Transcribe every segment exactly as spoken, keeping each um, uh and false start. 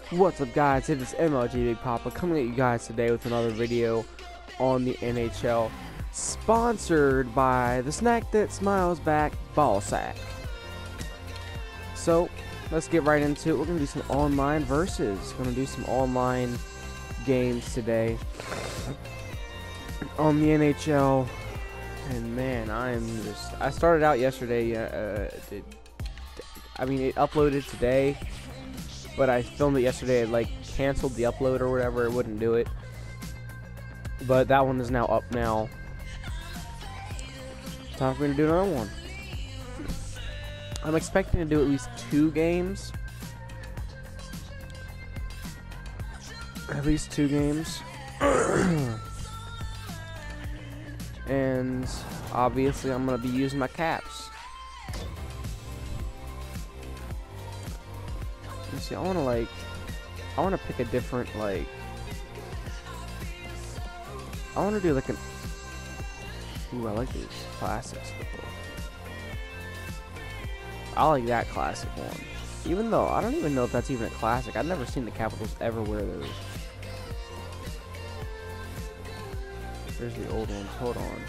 What's up, guys? It is M L G Big Papa coming at you guys today with another video on the N H L, sponsored by the snack that smiles back, Ball Sack. So let's get right into it. We're gonna do some online versus. We're gonna do some online games today on the N H L. And man, I am just. I started out yesterday. Uh, it, I mean, it uploaded today. But I filmed it yesterday. It like canceled the upload or whatever. It wouldn't do it. But that one is now up now. Time for me to do another one. I'm expecting to do at least two games. At least two games. And obviously I'm going to be using my caps. See, I want to like, I want to pick a different like, I want to do like an, ooh, I like these classics. I like that classic one. Even though, I don't even know if that's even a classic. I've never seen the Capitals ever wear those. There's the old ones, hold on.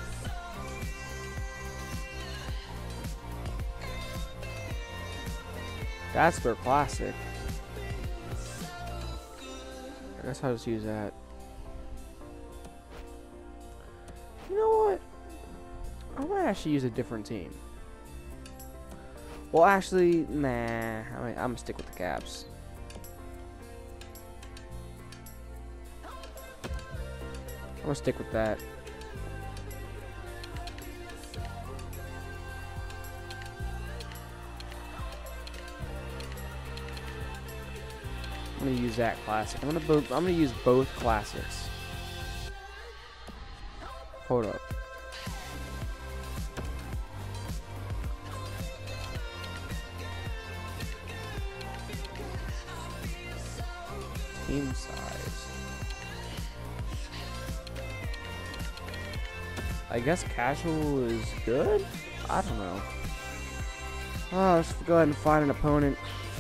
That's their classic. I guess I'll just use that. You know what? I might actually use a different team. Well, actually, nah. I mean, I'm gonna stick with the Caps. I'm gonna stick with that. I'm gonna use that classic. I'm gonna both. I'm gonna use both classics. Hold up. Team size. I guess casual is good. I don't know. Oh, let's go ahead and find an opponent.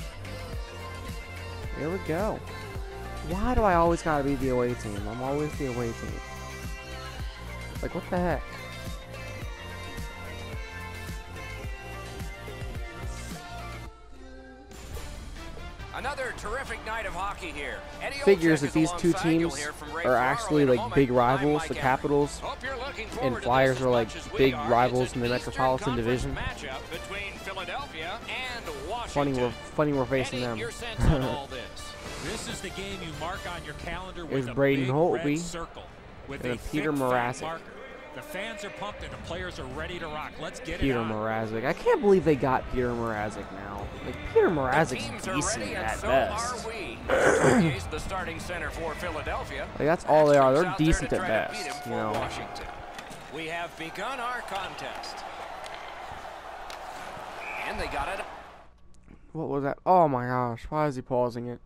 Here we go. Why do I always gotta be the away team? I'm always the away team. Like, what the heck? Another terrific night of hockey here. Figures that these two teams are actually like big rivals. The Capitals and Flyers are like big rivals in the Metropolitan Division. Funny we're funny we're facing them. This is the game you mark on your calendar There's with a Braden big Holtby red circle with and a Peter thick fat Mrazek. marker. The fans are pumped and the players are ready to rock. Let's get Peter it on. Mrazek. I can't believe they got Peter Mrazek now. Like, Peter Mrazek's decent at so best. He's the starting center for Philadelphia. Like, that's all they are. They're Out there decent to at try to beat best, him you for know. Washington. We have begun our contest. And they got it. What was that? Oh my gosh. Why is he pausing it?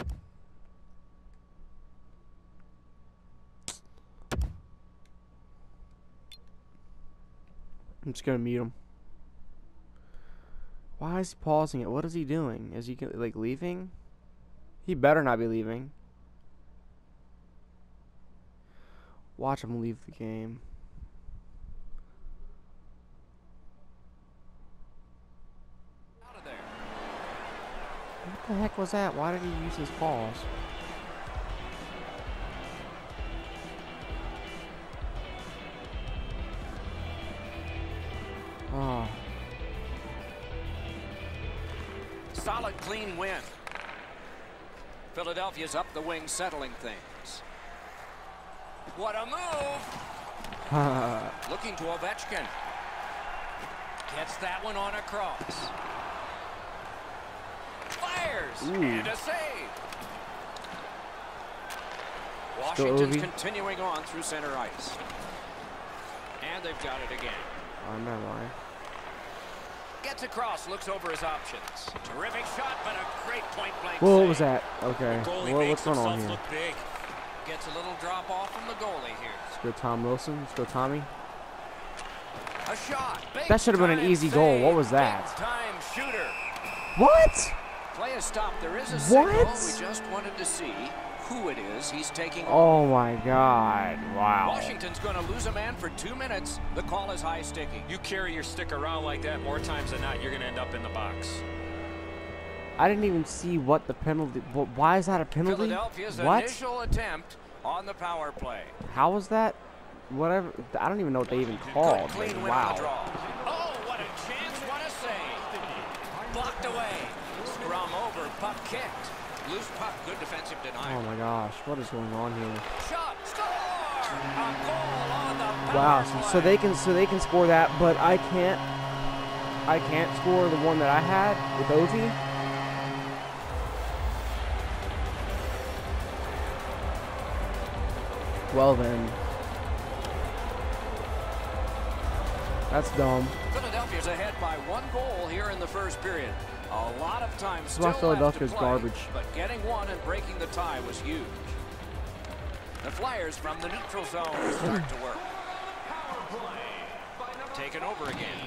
I'm just gonna mute him. Why is he pausing it? What is he doing? Is he like leaving? He better not be leaving. Watch him leave the game. Out of there. What the heck was that? Why did he use his pause? Oh. Solid, clean win. Philadelphia's up the wing, settling things. What a move! Looking to Ovechkin. Gets that one on a cross. Fires! Ooh. And a save. Washington's Ovi. continuing on through center ice. And they've got it again. Oh, never mind. Gets across, looks over his options. Terrific shot, but a great point-blank Whoa, what save. was that? Okay. The goalie What, makes what's going on himself here? look big. Gets a little drop off from the goalie here. Let's go Tom Wilson. Let's go Tommy. A shot. That should have been an easy goal. What was that? Big time shooter. What? Play is stopped. There is a What? signal. We just wanted to see who it is he's taking. Oh my God! Wow. Washington's going to lose a man for two minutes. The call is high sticking. You carry your stick around like that more times than not, you're going to end up in the box. I didn't even see what the penalty. Wh- Why is that a penalty? Philadelphia's What? initial attempt on the power play. How was that? Whatever. I don't even know what they even Good called. clean Like, win on the wow. draw. Oh, what a chance! What a save! Blocked away. Scrum over. Puck kicked. Loose puck. Good defensive denial. Oh my gosh! What is going on here? Shot. Score! A goal on the power Wow. So, so play. they can so they can score that, but I can't. I can't score the one that I had with O T. Well then. That's dumb. Philadelphia's ahead by one goal here in the first period. A lot of time That's still why left Philadelphia's to play, garbage. but getting one and breaking the tie was huge. The Flyers from the neutral zone start to work. Taken over again.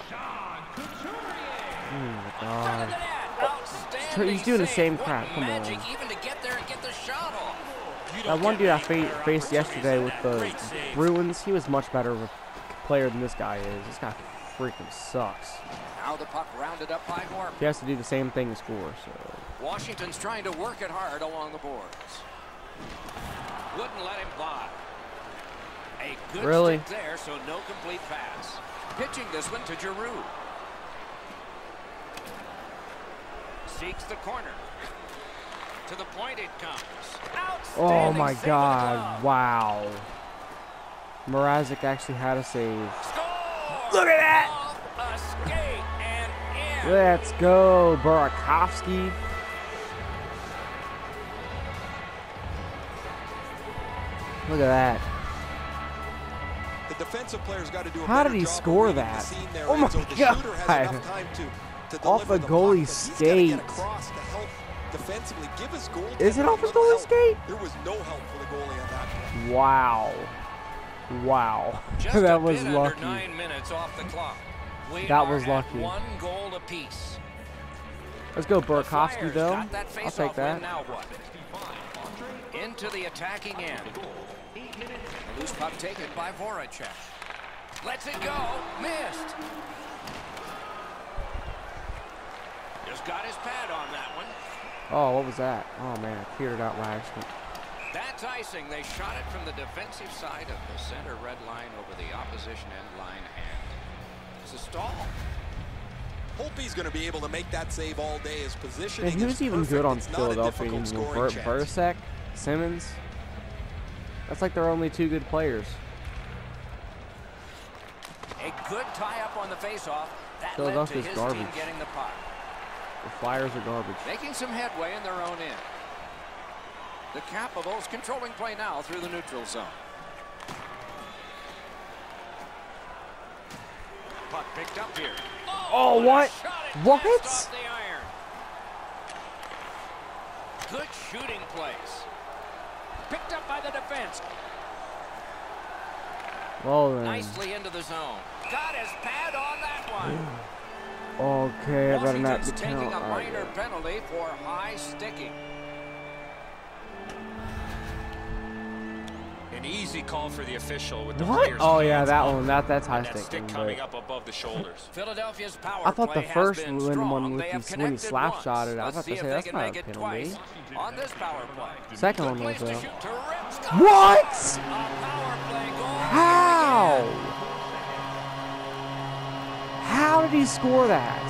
Oh my Front of God. the net. Outstanding He's doing the save. same What crap. Come on. magic even to get there and get the shot off. You That don't one get dude I many fa better faced yesterday with the Great save. Bruins, he was much better of a player than this guy is. This guy freaking sucks. Now the puck rounded up by Horn. He has to do the same thing to score, so. Washington's trying to work it hard along the boards. Wouldn't let him by. A good Really? stick there, so no complete pass. Pitching this one to Giroux. Seeks the corner. To the point it comes. Oh Outstanding my save with the God. glove. Wow. Mrazek actually had a save. Score! Look at that! Off a skate and in. Let's go, Burakovsky. Look at that. The defensive player's got to do a How better did he job of score reading the that? scene there, Oh my Enzo. The God. shooter has enough time to, to Off deliver a the puck, goalie but he's gotta skate. get across to help defensively. Give his goaltender Is it a off his little goalie help. skate? There was no help for the goalie on that play. Wow. Wow. Just that a was bit lucky. Under nine minutes off the clock. We That are was at lucky. One goal apiece. Let's go, The Burakovsky, Flyers though. got that I'll face-off take that. win. Now what? Into the attacking end. A loose puck taken by Voracek. Lets it go. Missed. Just got his pad on that one. Oh, what was that? Oh, man. I cleared it out by accident. That's icing. They shot it from the defensive side of the center red line over the opposition end line, and it's a stall. Holtby's going to be able to make that save all day. His positioning And who's is even perfect. good on It's not a Philadelphia? difficult Even scoring Bur- chance. Bursak, Simmons. That's like their only two good players. A good tie-up on the face-off. That led to Philadelphia's his garbage. team getting the puck. The Flyers are garbage. Making some headway in their own end. The Capitals controlling play now through the neutral zone. Puck picked up here. Oh, and a what? shot it What? glanced off the iron. Good shooting place. Picked up by the defense. Well, then. Nicely into the zone. Got his pad on that one. Okay, I better not be Washington's taking count. a All right. minor penalty for high sticking. An easy call for the official with the What? player's Oh, yeah, hands that up one. That That's high and that stick sticking. coming but up above the shoulders. Philadelphia's power I thought the play has first been one, strong. one with They have the, when he connected slap once. shotted, I was Let's about see to if say they that's can not make a it penalty. twice on this power play. Second Good one was place to though. shoot to Rip Scott. What? A power play goal. How? Here again. How did he score that?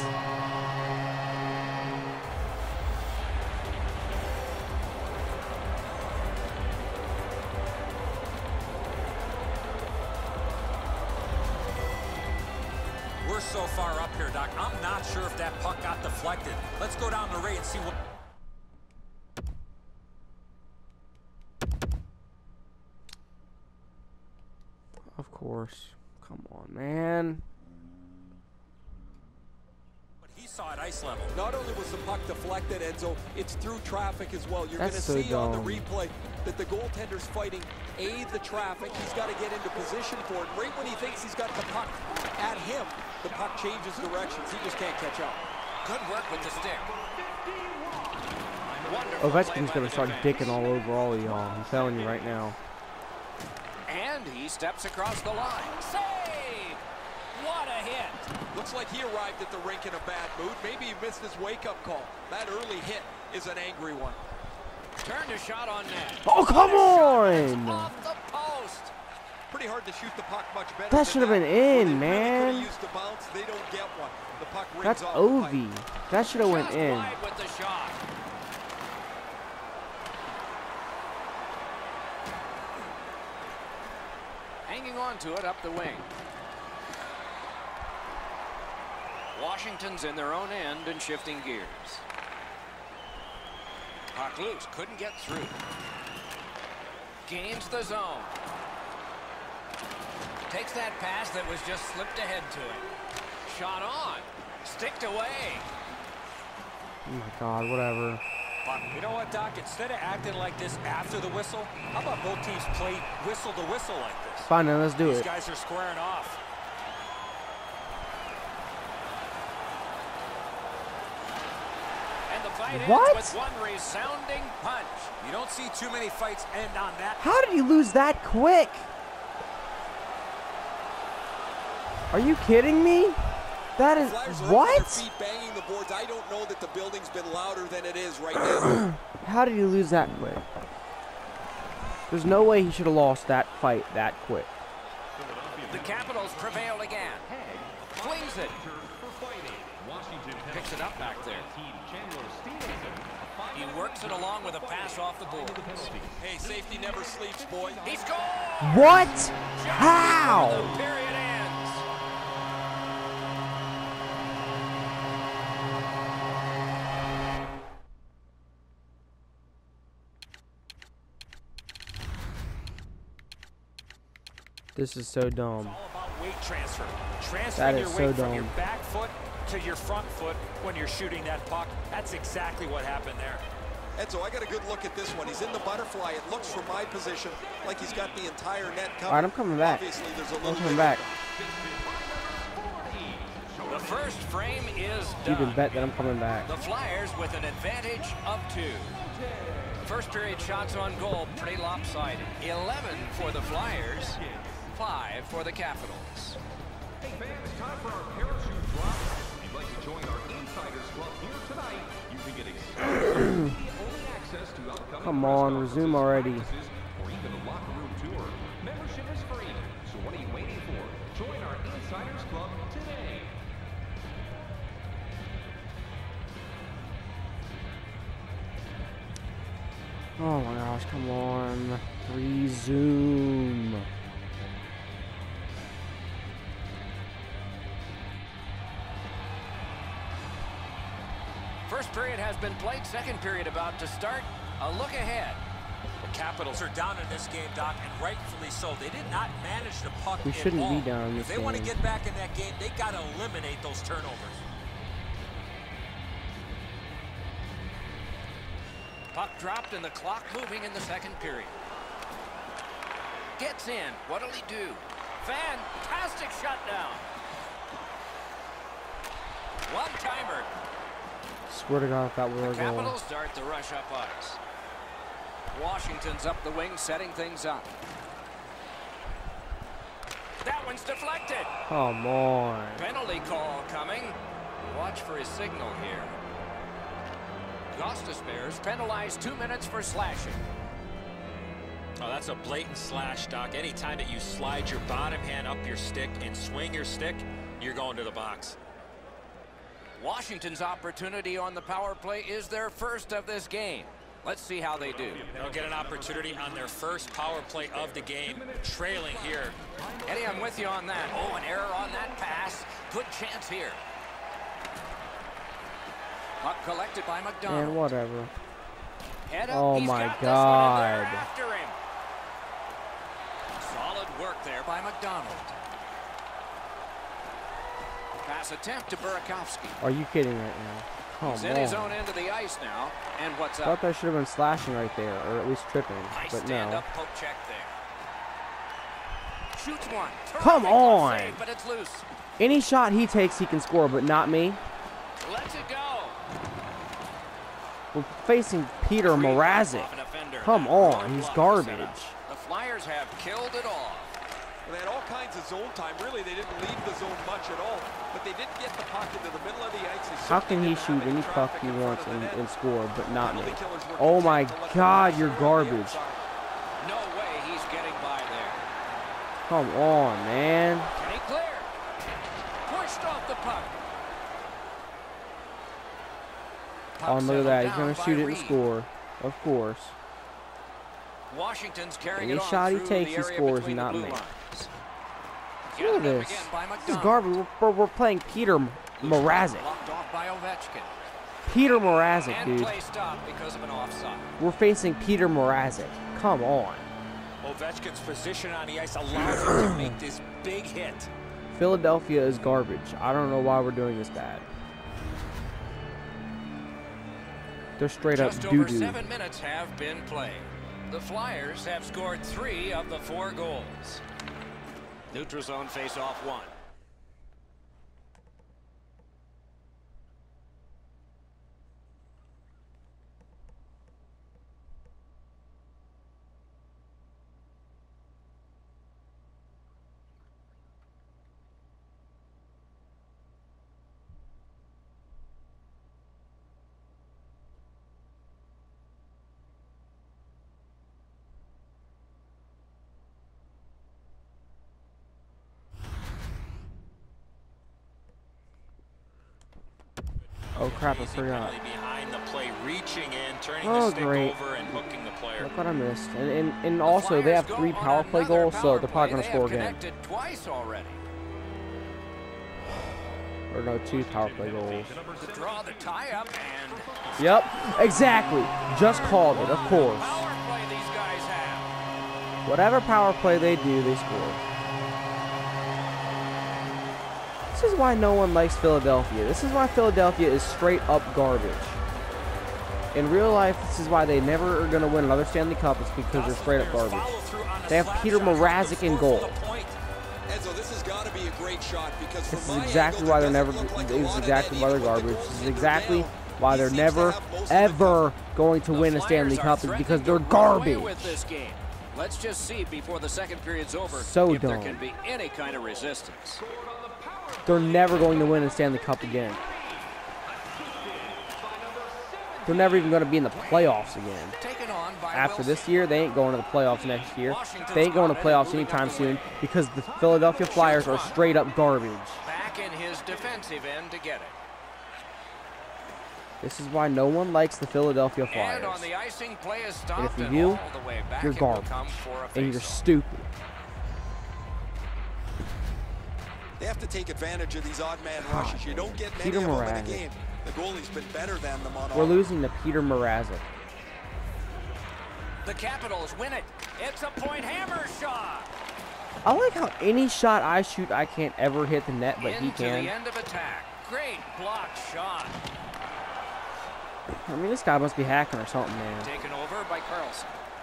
We're so far up here, Doc. I'm not sure if that puck got deflected. Let's go down the Ray and see what... Of course. Come on, man. But he saw at ice level. Not only was the puck deflected, Enzo, it's through traffic as well. You're going to That's so see on the dumb. replay that the goaltender's fighting A, the traffic. He's got to get into position for it. Right when he thinks he's got the puck at him, the puck changes directions. He just can't catch up. Good work with the stick. Wonderful Ovechkin's play gonna by the start defense. dicking all over all of y'all. I'm telling you right now. And he steps across the line. Save! What a hit! Looks like he arrived at the rink in a bad mood. Maybe he missed his wake-up call. That early hit is an angry one. Turned a shot on net. Oh, come on! Off the post. Pretty hard to shoot the puck much better. That than should have been in, When they really man. could've used the bounce, they don't get one. The puck rings That's off the pipe. Ovi. That should have went Just in. wide with the shot. Hanging on to it up the wing. Washington's in their own end and shifting gears. Puck loose, couldn't get through. Gains the zone. Takes that pass that was just slipped ahead to him. Shot on. Sticked away. Oh my God, whatever. You know what, Doc? Instead of acting like this after the whistle, how about both teams play whistle to whistle like this? Fine, then let's do These it. guys are squaring off. And the fight What? ends with one resounding punch. You don't see too many fights end on that. How did you lose that quick? Are you kidding me? That is Flyers are up on their what? feet banging the boards. I don't know that the building's been louder than it is right now. How did you lose that quick? There's no way he should have lost that fight that quick. The Capitals prevail again. Flings it. Picks it up back there. He works it along with a pass off the board. Hey, safety never sleeps, boy. He scores! What? Just How? before the period ends. This is so dumb. All about weight transfer. That Transferring is your so weight from your dumb. back foot to your front foot when you're shooting that puck. That's exactly what happened there. Enzo, I got a good look at this one. He's in the butterfly. It looks from my position like he's got the entire net covered. All right, I'm coming back. Obviously, there's a I'm little coming bit back. The first frame is You can done. bet that I'm coming back. The Flyers with an advantage of two. First period shots on goal, pretty lopsided. eleven for the Flyers, five for the Capitals. Hey fans, time for our parachute drop. If you'd like to join our Insiders Club here tonight, you can get exclusive only access to upcoming Come press on, conferences, resume already. practices, or even a locker room tour. Membership is free, so what are you waiting for? Join our Insiders Club today. Oh my gosh, come on. Resume. First period has been played, second period about to start. A look ahead. The Capitals are down in this game, Doc, and rightfully so. They did not manage the puck We at shouldn't all. be down in If this they want to game. get back in that game, they got to eliminate those turnovers. Puck dropped and the clock moving in the second period. Gets in. What'll he do? Fantastic shutdown. One-timer. Swear to God, if that were a goal. Capitals start to rush up ice. Washington's up the wing, setting things up. That one's deflected. Come on. Penalty call coming. Watch for his signal here. Gostis Bears penalized two minutes for slashing. Oh, that's a blatant slash, Doc. Anytime that you slide your bottom hand up your stick and swing your stick, you're going to the box. Washington's opportunity on the power play is their first of this game. Let's see how they do. They'll get an opportunity on their first power play of the game, trailing here. Eddie, I'm with you on that. Oh, an error on that pass. Good chance here. Puck collected by McDonald. And whatever. Head up. Oh He's my got this one, and they're God. after him. Solid work there by McDonald. Pass attempt to Burakovsky. Are you kidding right now? Come He's in his own on. end of the ice now. And what's I up? thought that should have been slashing right there, or at least tripping. Nice But stand no. up poke check there. Shoots one. Come Terrific glove on. save, but it's loose. Any shot he takes, he can score, but not me. Lets it go. We're facing Peter Mrazek. Come on, he's garbage. The Flyers have killed it off. Well, they had all kinds of zone time. Really, they didn't leave the zone much at all. But they didn't get the puck into the middle of the ice. They How can he certainly shoot didn't have any any puck traffic he in front wants of and, the net. and score, but not me? Penalty killers were Oh my content to let the God, puck you're go on the garbage. outside. No way he's getting by there. Come on, man. Can he clear? Pushed off the puck. Oh, Puck look at that. He's settled going down to shoot by it and Reed. score. Of course. Washington's carrying Any it on shot he through takes, the he area scores, between not the blue me. lines. Look at Gathered up this. again by This is McDonald. garbage. We're, we're, we're playing Peter Mrazek. Blocked off by Ovechkin. Peter Mrazek, And dude. play stopped because of an offside. We're facing Peter Mrazek. Come on. Ovechkin's position on the ice allows him to make this big hit. Philadelphia is garbage. I don't know why we're doing this bad. They're straight up Just over doo-doo. seven minutes have been played. The Flyers have scored three of the four goals. Neutral zone face-off one. Oh crap, I Easy forgot. penalty behind the play, reaching in, turning Oh, the stick great. over and hooking the player. Look what I missed. And, and, and also, they have Flyers three go on power play another goals, so power they're probably play. going to They score have again. connected twice already. Or no, two power play goals. To draw the tie-up and Yep, exactly. Just called it, of course. power play these guys have. Whatever power play they do, they score. This is why no one likes Philadelphia. This is why Philadelphia is straight up garbage. In real life, this is why they never are going to win another Stanley Cup. It's because they're straight up garbage. They have Peter Mrazek in goal. Enzo, this has got to be a great shot because This from is my exactly angle, why it they're never. doesn't look like a This is lot of exactly net why they're even when garbage. they're This is looking exactly down. why He they're seems to never, have most of the ever going to The win a Stanley Flyers are Cup is threatening because to they're run away garbage. with this game. Let's just see before the second period's over So if there dumb. can be any kind of resistance. They're never going to win a Stanley Cup again. They're never even going to be in the playoffs again. Taken on by After Wilson. this year, they ain't going to the playoffs next year. They ain't going to playoffs anytime soon because the Philadelphia Flyers are straight up garbage. Back in his defensive end to get it. This is why no one likes the Philadelphia And on Flyers. the icing, play is stopped. if you and do, all the way back you're it will garbage. come for a And you're face-off. stupid. They have to take advantage of these odd man rushes. You don't get many Peter of them in Mrazek. a game. The goalie's been better than them on We're all. losing to Peter Mrazek. The Capitals win it. It's a point hammer shot. I like how any shot I shoot, I can't ever hit the net, but Into he can. the end of attack. Great block shot. I mean, this guy must be hacking or something, man. Taken over by Carlson.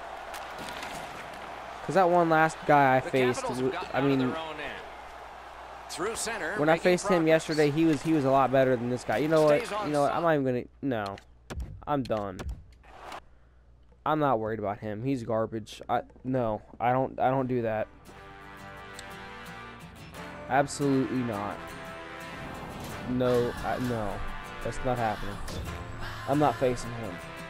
Because that one last guy I The faced, Capitals have gotten I out of mean, their own end. Through center. when I making faced him progress. yesterday, he was he was a lot better than this guy. You know what? Stays on You know what? I'm not side. even gonna. No, I'm done. I'm not worried about him. He's garbage. I no. I don't. I don't do that. Absolutely not. No. I, no. That's not happening. I'm not facing him.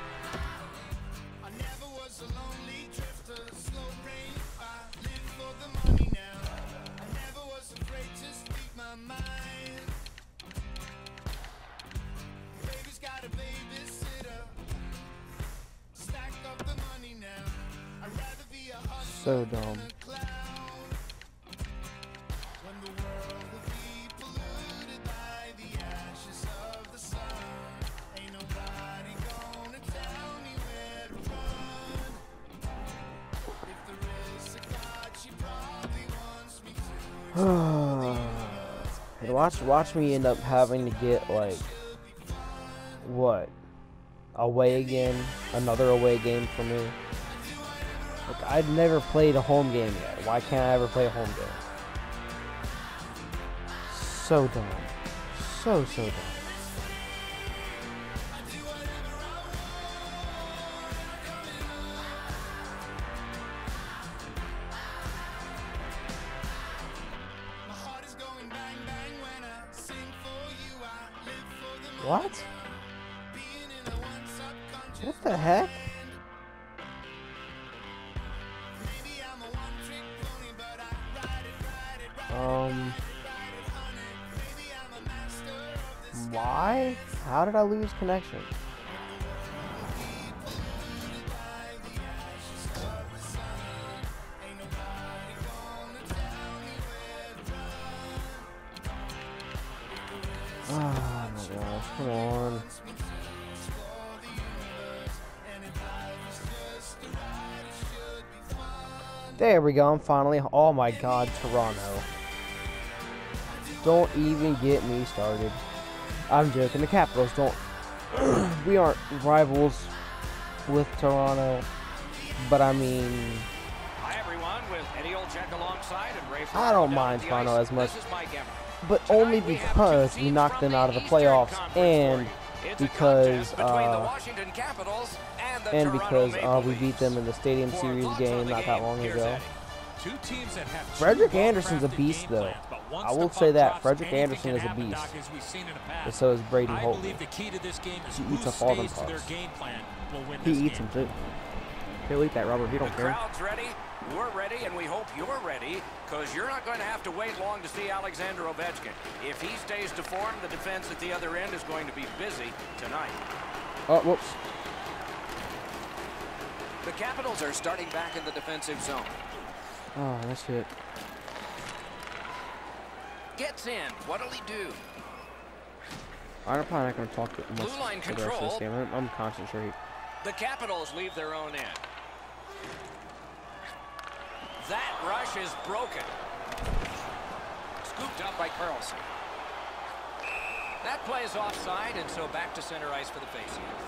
So dumb. watch watch me end up having to get like what? Away again, another away game for me. Like, I've never played a home game yet. Why can't I ever play a home game? So dumb. So, so dumb. What? What the heck? Um. Why? How did I lose connection? Oh my gosh, come on. There we go, I'm finally. Oh my god, Toronto. Don't even get me started. I'm joking, the Capitals don't. We aren't rivals with Toronto, but I mean. Hi everyone, with Eddie Olczyk alongside and Ray I don't mind Toronto as much. But only because we knocked them out of the playoffs, and because uh, and because uh, we beat them in the Stadium Series game not that long ago. Frederik Andersen's a beast, though. I will say that Frederik Andersen is a beast, and so is Brady Holtby. He eats up all them pucks. He eats them too. He'll eat that rubber. He don't care. We're ready, and we hope you're ready, because you're not going to have to wait long to see Alexander Ovechkin. If he stays to form, the defense at the other end is going to be busy tonight. Oh, whoops. The Capitals are starting back in the defensive zone. Oh, that's it. Gets in. What'll he do? I'm probably not going to talk to much Blue line for the rest of this control. game. I'm, I'm concentrate. The Capitals leave their own end. That rush is broken. Scooped up by Carlson. That play is offside, and so back to center ice for the faceoff.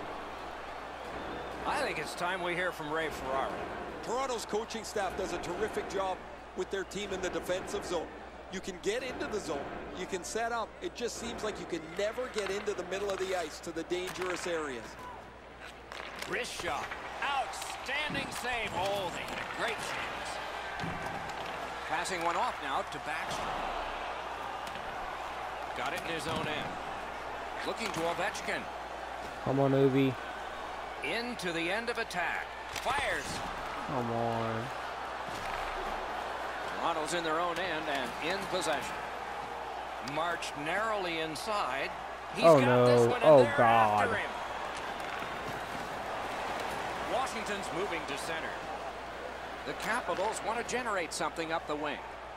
I think it's time we hear from Ray Ferraro. Toronto's coaching staff does a terrific job with their team in the defensive zone. You can get into the zone. You can set up. It just seems like you can never get into the middle of the ice to the dangerous areas. Wrist shot. Outstanding save. Oh, they had a great chance. Passing one off now to Backstrom. Got it in his own end. Looking to Ovechkin. Come on, Ovi. Into the end of attack. Fires. Come on. Toronto's in their own end and in possession. Marched narrowly inside. He's Oh, got no. this one, and Oh, they're God. after him. Washington's moving to center. The Capitals want to generate something up the wing.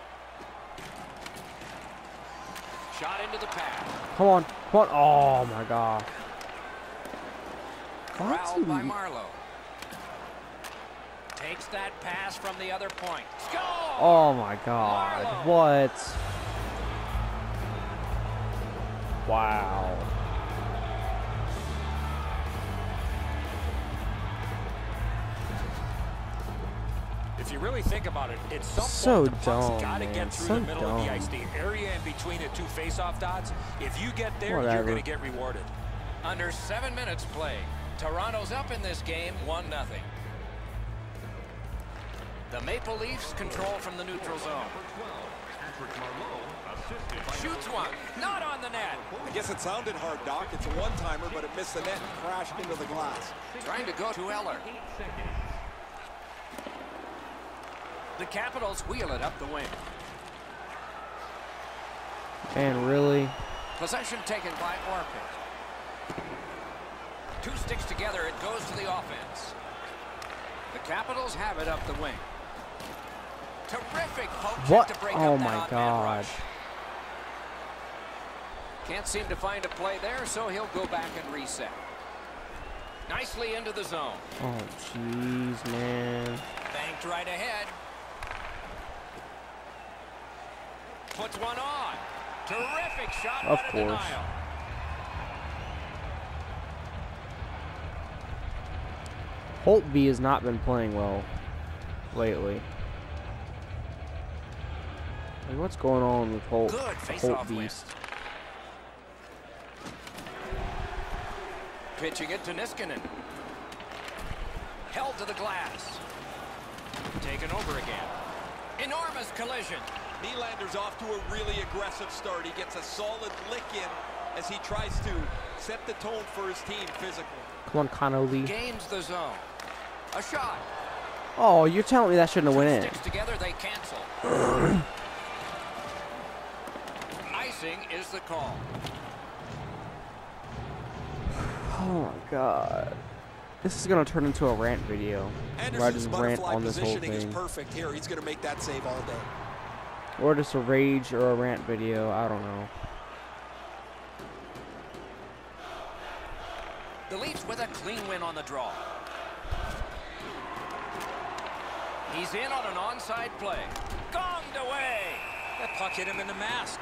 Shot into the pad. Come on. Come on. Oh, my God. Corralled by Marlowe. Takes that pass from the other point. Score! Oh, my God. Marlowe. What? Wow. If you really think about it, it's some So point the puck's dumb, gotta man. get through So the middle of the dumb. ice. The area in between the two face-off dots, if you get there, Whatever. you're going to get rewarded. Under seven minutes played. Toronto's up in this game, one nothing. The Maple Leafs control from the neutral zone. Shoots one, not on the net. I guess it sounded hard, Doc. It's a one-timer, but it missed the net and crashed into the glass. Trying to go to Eller. The Capitals wheel it up the wing. And really? Possession taken by Orpik. Two sticks together, it goes to the offense. The Capitals have it up the wing. Terrific poke check What? to break Oh up that my on-man God. rush. Can't seem to find a play there, so he'll go back and reset. Nicely into the zone. Oh, jeez, man. Banked right ahead. Puts one on. Terrific shot. Of but a course. denial. Holtby has not been playing well lately. Like, what's going on with Holt? Good the face-off Holt win. beast. Pitching it to Niskanen. Held to the glass. Taken over again. Enormous collision. Nylander's off to a really aggressive start. He gets a solid lick in, as he tries to set the tone for his team physically. Come on, Connolly. Gains the zone. A shot. Oh, you're telling me that shouldn't have Two went in. sticks together, they cancel. Icing is the call. Oh my god. This is gonna turn into a rant video. Where I Anderson's just rant butterfly on this whole positioning is thing. perfect here. He's going to make that save all day. Or just a rage or a rant video. I don't know. The Leafs with a clean win on the draw. He's in on an onside play. Gonged away. That puck hit him in the mask.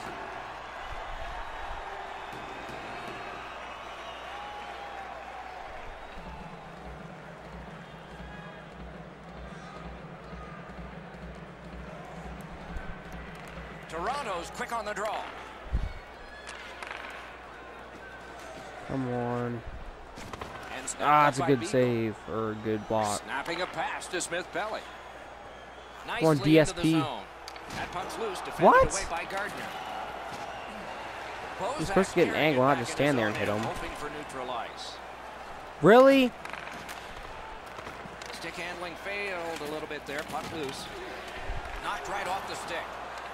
Toronto's quick on the draw. Come on. And Ah, snapped it's a up by good Beagle. save or a good block. Snapping a pass to Smith-Pelly. Come on, Nicely D S into P. the zone. That puck's loose, defended What? away by Gardner. You're supposed to get an angle, not just stand there and hit him. Hoping for neutral ice. Really? Stick handling failed a little bit there. Puck loose. Knocked right off the stick.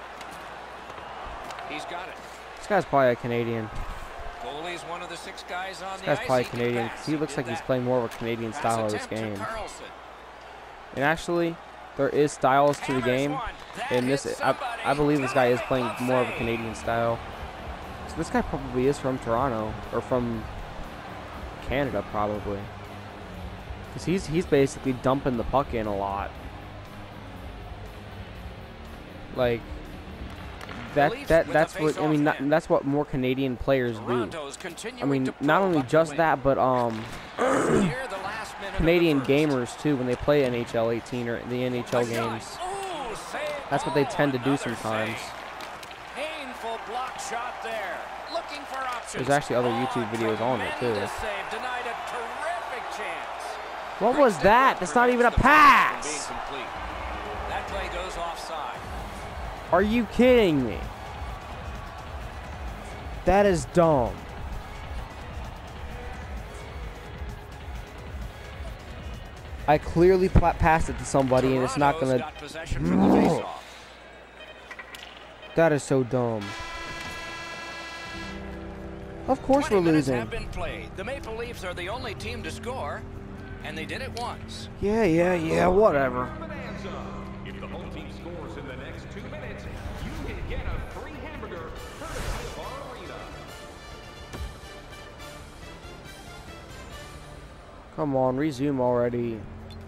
He's got it. This guy's probably a Canadian. Goalie's one of the six guys on This the guy's ice. probably He can Canadian pass. because he looks Did like he's that. playing more of a Canadian Pass style of this attempt to game. Carlson. And actually, there is styles to the Hammers game. one. That And this, hits I, somebody. I believe this guy is playing Glove more of a save. Canadian style. So this guy probably is from Toronto or from Canada, probably. Because he's he's basically dumping the puck in a lot. Like that Leafs that with that's the what I face-off mean. Not, man. that's what more Canadian players do. Toronto's I continuing mean, to not probe only up the just wing. that, but um, Near the last minute of the Canadian first. gamers too when they play N H L eighteen or the N H L A shot. games. Ooh, save. That's what they Oh, tend to do another sometimes. save. Painful block shot there. Looking for options. There's actually other Oh, YouTube videos on it, too. tremendous save. Denied a terrific chance. What was that? That's not even a pass. From being complete. That play goes offside. Are you kidding me? That is dumb. I clearly pla- passed it to somebody and it's not Toronto's gonna. got possession from the faceoff. That is so dumb. Of course we're twenty minutes losing. have been played. The Maple Leafs are the only team to score, and they did it once. Yeah, yeah, yeah, whatever. Bonanza. If the home team scores in the next two minutes, you can get a free hamburger courtesy of our arena. Come on, resume already.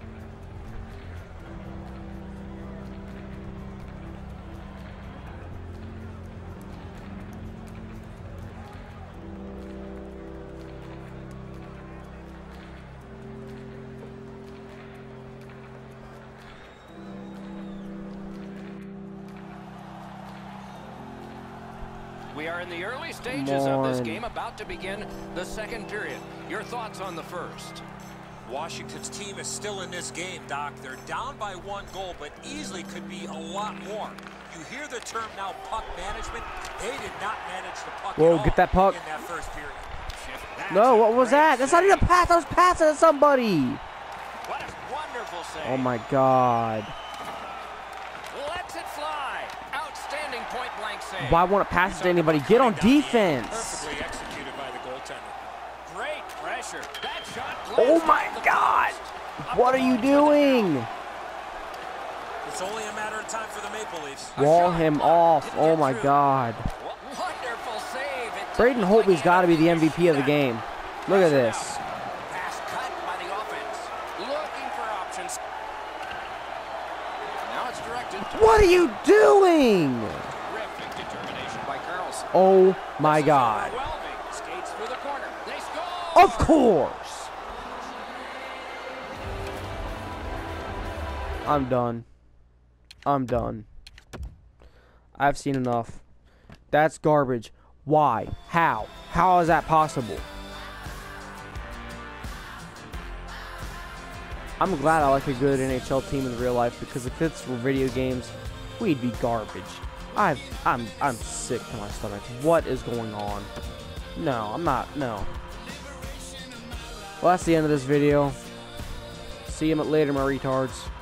We are in the early stages of this on. game, about to begin the second period. Your thoughts on the first? Washington's team is still in this game, Doc. They're down by one goal, but easily could be a lot more. You hear the term now, puck management. They did not manage the puck Whoa, at all get that puck. in that first period. That's No, a what was great that? That's not save. even a pass. I was passing to somebody. What a wonderful save. Oh my god. Lets it fly. Outstanding point blank save. Why won't it pass it to anybody? Get on defense. Perfectly executed by the goaltender. Great pressure. That shot Oh glanced my off the god. post. Up What are the you line to the net. doing? It's only a matter of time for the Maple Leafs. Wall him off. Oh my god. Wonderful save. It Braden didn't look Holtby's like got to be the anything M V P of the to game. Look at this. Pass cut by the offense. Looking for options. Now it's directed to What are you doing? terrific determination by Carlson. Oh my This is god. overwhelming. Skates through the corner. They score. Of course. I'm done. I'm done. I've seen enough. That's garbage. Why? How? How is that possible? I'm glad I like a good N H L team in real life because if it's for video games, we'd be garbage. I've, I'm I'm sick to my stomach. What is going on? No, I'm not. No. Well, that's the end of this video. See you later, my retards.